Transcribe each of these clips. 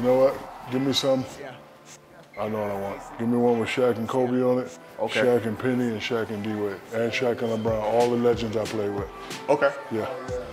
You know what? Give me some. I know what I want. Give me one with Shaq and Kobe on it. Okay. Shaq and Penny and Shaq and D-Wade. And Shaq and LeBron. All the legends I played with. Okay. Yeah.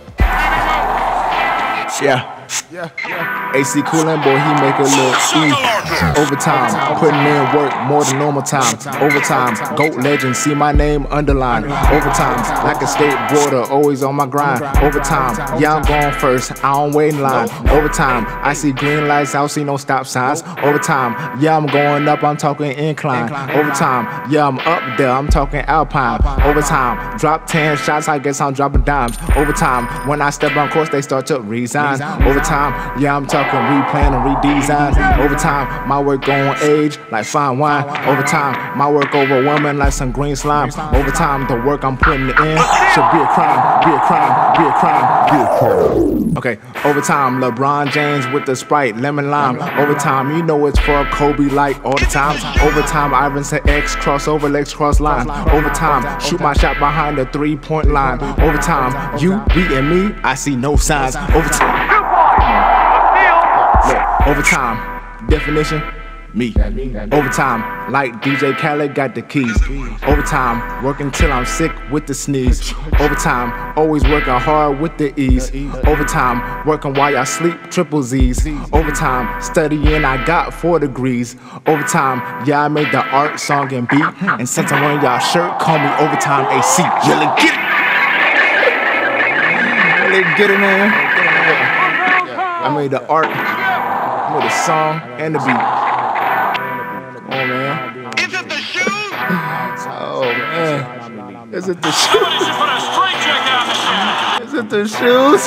AC Coolin, boy, he make it look easy. Overtime, putting in work more than normal time. Overtime, GOAT legend, see my name underlined. Overtime, like a skateboarder, always on my grind. Overtime, yeah, I'm going first, I don't wait in line. Overtime, I see green lights, I don't see no stop signs. Overtime, yeah, I'm going up, I'm talking incline. Overtime, yeah, I'm up there, I'm talking alpine. Overtime, drop 10 shots, I guess I'm dropping dimes. Overtime, when I step on course, they start to resign. Overtime, yeah, I'm talking replan and redesign. Overtime, my work on age like fine wine. Overtime, my work overwhelming like some green slime. Overtime, the work I'm putting in should be a crime, be a crime, be a crime, be a crime. Okay, overtime, LeBron James with the Sprite, lemon lime. Overtime, you know it's for Kobe like all the time. Overtime, Iverson X, crossover, legs cross line. Overtime, shoot my shot behind the 3-point line. Overtime, you beating me, I see no signs. Overtime. Overtime, definition, me. Overtime, like DJ Khaled got the keys. Overtime, working till I'm sick with the sneeze. Overtime, always working hard with the ease. Overtime, working while y'all sleep, triple Z's. Overtime, studying, I got 4 degrees. Overtime, yeah, I made the art, song, and beat. And since I'm wearing y'all shirt, call me Overtime AC. Really get it? Really get it, man? I made the art. With the song and the beat. Oh man. Is it the shoes? Oh man. Is it the shoes? Somebody should put a straight check out in the Is it the shoes?